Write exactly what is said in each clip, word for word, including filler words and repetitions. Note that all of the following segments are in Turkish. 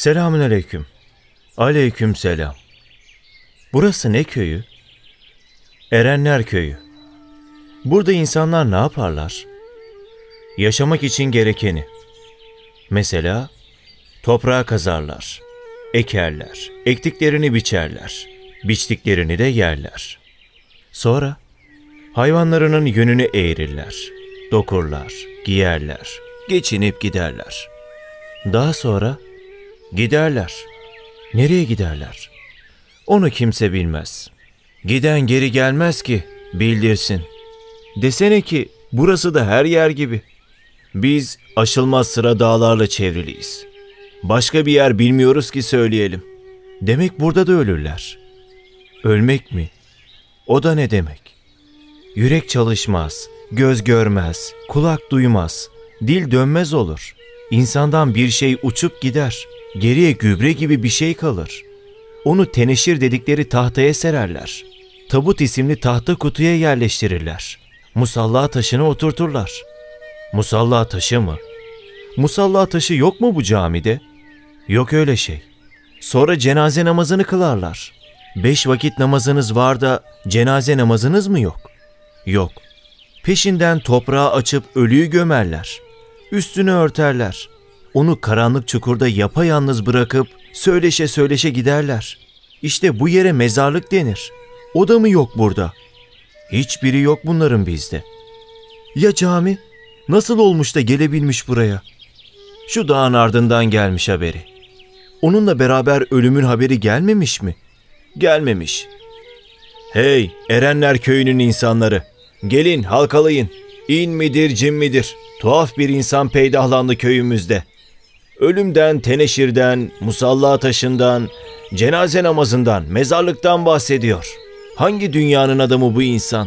Selamünaleyküm. Aleyküm selam. Burası ne köyü? Erenler Köyü. Burada insanlar ne yaparlar? Yaşamak için gerekeni. Mesela toprağı kazarlar, ekerler, ektiklerini biçerler, biçtiklerini de yerler. Sonra hayvanlarının yönünü eğirirler, dokurlar, giyerler, geçinip giderler. Daha sonra giderler. Nereye giderler? Onu kimse bilmez. Giden geri gelmez ki bildirsin. Desene ki burası da her yer gibi. Biz aşılmaz sıra dağlarla çevriliyiz. Başka bir yer bilmiyoruz ki söyleyelim. Demek burada da ölürler. Ölmek mi? O da ne demek? Yürek çalışmaz, göz görmez, kulak duymaz, dil dönmez olur. İnsandan bir şey uçup gider. Geriye gübre gibi bir şey kalır. Onu teneşir dedikleri tahtaya sererler. Tabut isimli tahta kutuya yerleştirirler. Musalla taşına oturturlar. Musalla taşı mı? Musalla taşı yok mu bu camide? Yok öyle şey. Sonra cenaze namazını kılarlar. Beş vakit namazınız var da cenaze namazınız mı yok? Yok. Peşinden toprağı açıp ölüyü gömerler. Üstünü örterler. Onu karanlık çukurda yapayalnız bırakıp söyleşe söyleşe giderler. İşte bu yere mezarlık denir. O da mı yok burada? Hiçbiri yok bunların bizde. Ya cami? Nasıl olmuş da gelebilmiş buraya? Şu dağın ardından gelmiş haberi. Onunla beraber ölümün haberi gelmemiş mi? Gelmemiş. Hey Erenler Köyü'nün insanları! Gelin halkalayın. İn midir cin midir? Tuhaf bir insan peydahlandı köyümüzde. Ölümden, teneşirden, musalla taşından, cenaze namazından, mezarlıktan bahsediyor. Hangi dünyanın adamı bu insan?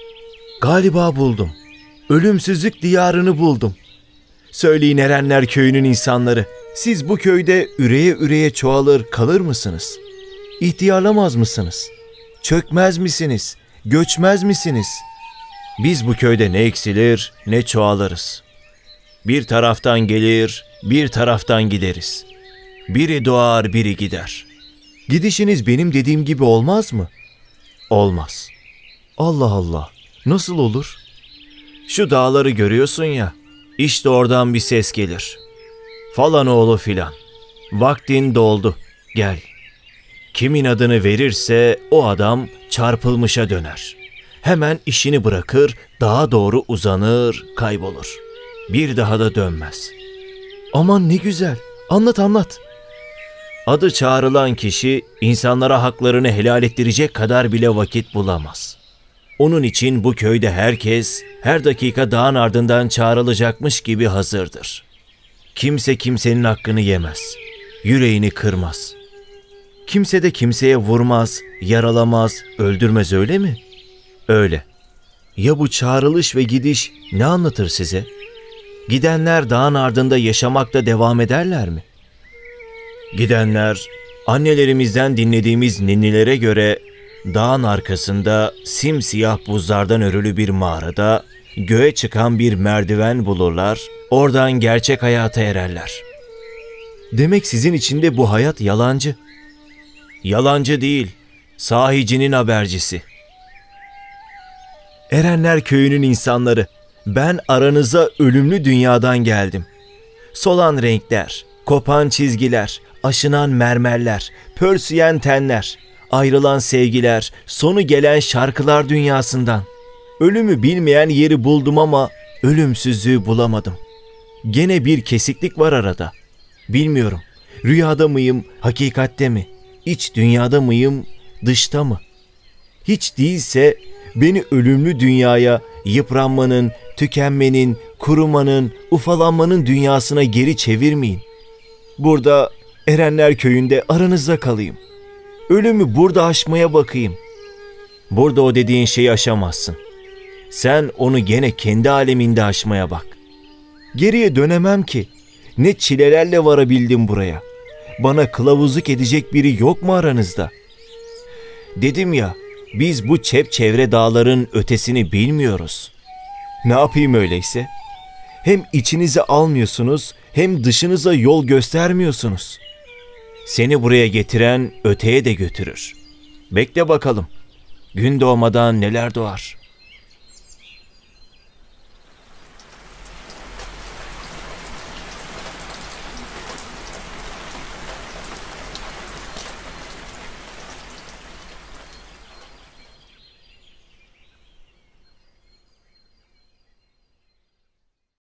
Galiba buldum. Ölümsüzlük diyarını buldum. Söyleyin Erenler Köyü'nün insanları, siz bu köyde üreye üreye çoğalır kalır mısınız? İhtiyarlamaz mısınız? Çökmez misiniz? Göçmez misiniz? Biz bu köyde ne eksilir ne çoğalırız. Bir taraftan gelir, bir taraftan gideriz. Biri doğar, biri gider. Gidişiniz benim dediğim gibi olmaz mı? Olmaz. Allah Allah, nasıl olur? Şu dağları görüyorsun ya, işte oradan bir ses gelir. Falan oğlu filan, vaktin doldu, gel. Kimin adını verirse o adam çarpılmışa döner. Hemen işini bırakır, dağa doğru uzanır, kaybolur. Bir daha da dönmez. Aman ne güzel, anlat anlat. Adı çağrılan kişi insanlara haklarını helal ettirecek kadar bile vakit bulamaz. Onun için bu köyde herkes her dakika dağın ardından çağrılacakmış gibi hazırdır. Kimse kimsenin hakkını yemez, yüreğini kırmaz. Kimse de kimseye vurmaz, yaralamaz, öldürmez, öyle mi? Öyle. Ya bu çağrılış ve gidiş ne anlatır size? Gidenler dağın ardında yaşamakta devam ederler mi? Gidenler, annelerimizden dinlediğimiz ninnilere göre dağın arkasında simsiyah buzlardan örülü bir mağarada göğe çıkan bir merdiven bulurlar, oradan gerçek hayata ererler. Demek sizin için de bu hayat yalancı. Yalancı değil, sahicinin habercisi. Erenler Köyü'nün insanları, ben aranıza ölümlü dünyadan geldim. Solan renkler, kopan çizgiler, aşınan mermerler, pörsüyen tenler, ayrılan sevgiler, sonu gelen şarkılar dünyasından. Ölümü bilmeyen yeri buldum ama ölümsüzlüğü bulamadım. Gene bir kesiklik var arada. Bilmiyorum, rüyada mıyım, hakikatte mi? İç dünyada mıyım, dışta mı? Hiç değilse beni ölümlü dünyaya, yıpranmanın, tükenmenin, kurumanın, ufalanmanın dünyasına geri çevirmeyin. Burada Erenler Köyü'nde aranızda kalayım. Ölümü burada aşmaya bakayım. Burada o dediğin şeyi aşamazsın. Sen onu gene kendi aleminde aşmaya bak. Geriye dönemem ki. Ne çilelerle varabildim buraya. Bana kılavuzluk edecek biri yok mu aranızda? Dedim ya, biz bu çepçevre dağların ötesini bilmiyoruz. Ne yapayım öyleyse? Hem içinize almıyorsunuz hem dışınıza yol göstermiyorsunuz. Seni buraya getiren öteye de götürür. Bekle bakalım. Gün doğmadan neler doğar.